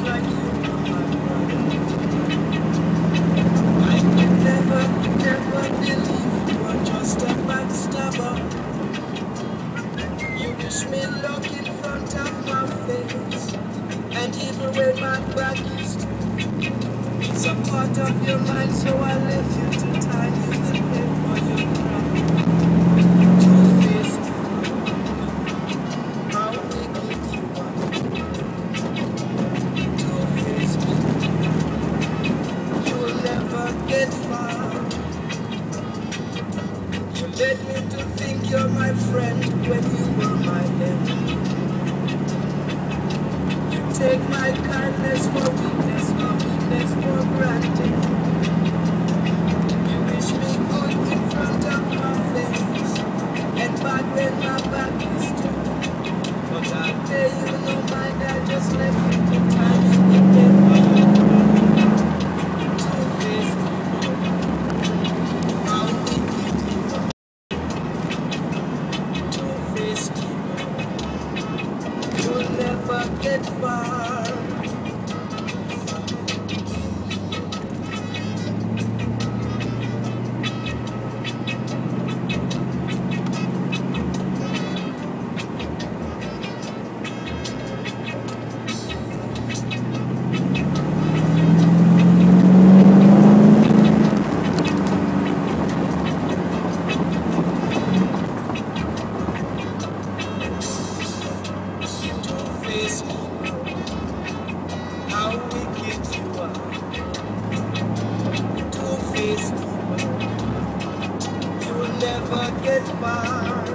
like you were my brother. I could never, never believe you were just a backstabber. You wish me luck in front of my face, and even when my back is to it's a part of your mind, so I left you to tie you the pay for your crime. Two-faced, how wicked you are. Two-faced, you'll never get far. You led me to think you're my friend when you were my enemy. You take my kindness for weakness, my weakness for granted. You wish me good in front of my face, and bad when my back is turned. But I tell you, no mind, I just left you to time you in there for your crime. Two-faced, how wicked you are. Two-faced, you'll never get far. Two-faced, how wicked you are. Two-faced, you'll never get far.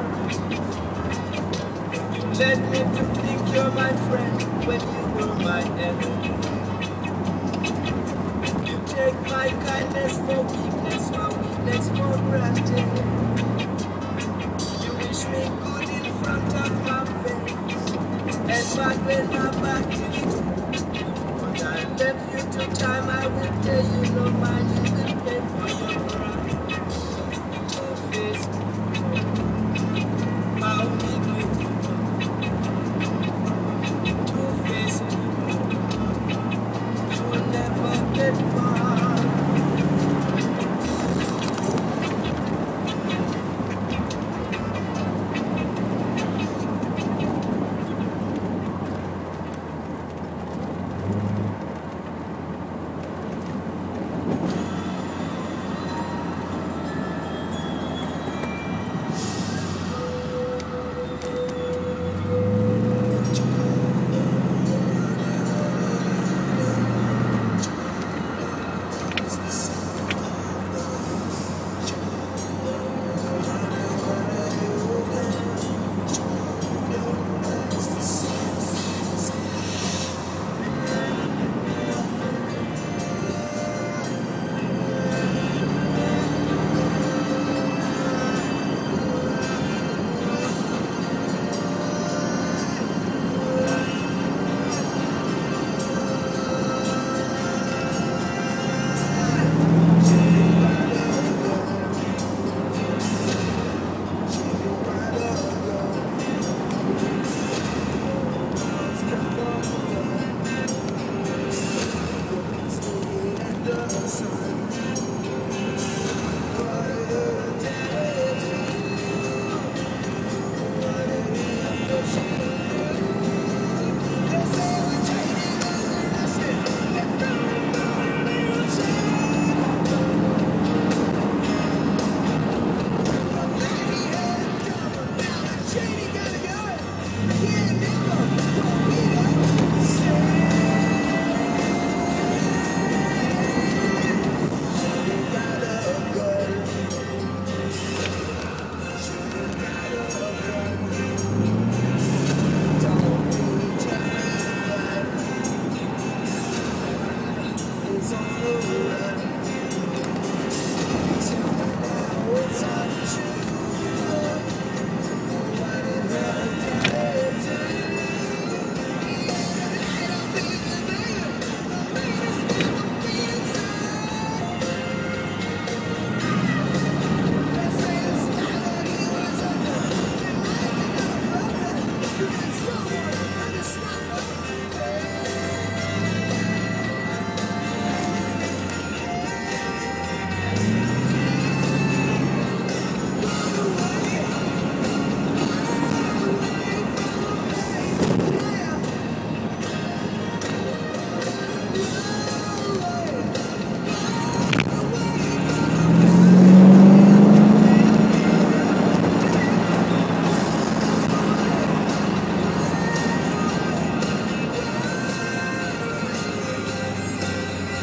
You led me to think you're my friend when you were my enemy. You take my kindness for weakness, my weakness for granted. You wish me good in front of my face, and back when my back is to but I left you to time, I will tell you no mind, you will pay for your crime. Two-faced, how wicked you are. Two-faced, you will never get far.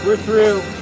We're through.